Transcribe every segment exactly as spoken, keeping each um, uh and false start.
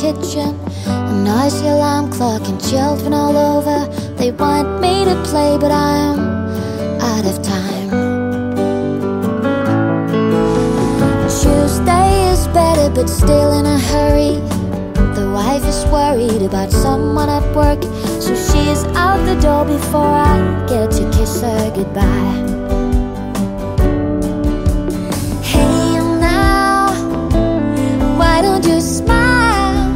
kitchen, a noisy alarm clock and children all over. They want me to play, but I'm out of time. Tuesday is better, but still in a hurry. The wife is worried about someone at work, so she's out the door before I get to kiss her goodbye. Hey now, why don't you smile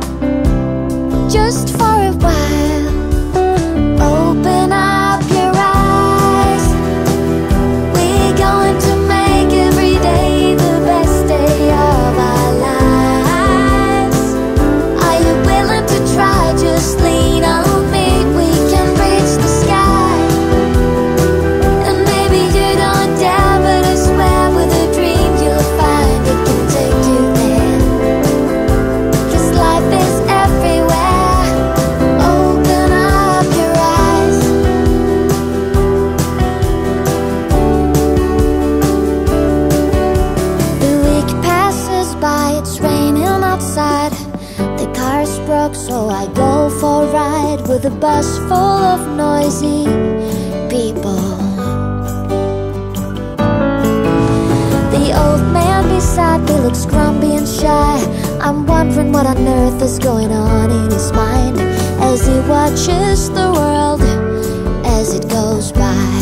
just for a while? Open up your eyes. We're going to make every day the best day of our lives. Are you willing to try? Just lean on me. We can reach the sky. And maybe you don't dare, but I swear with a dream you'll find it can take you there. 'Cause life is everywhere. Open up your eyes. The week passes by, it's raining outside. The car's broke, so I go for a ride with a bus full of noisy people. The old man beside me looks grumpy and shy. I'm wondering what on earth is going on in his mind as he watches the world as it goes by.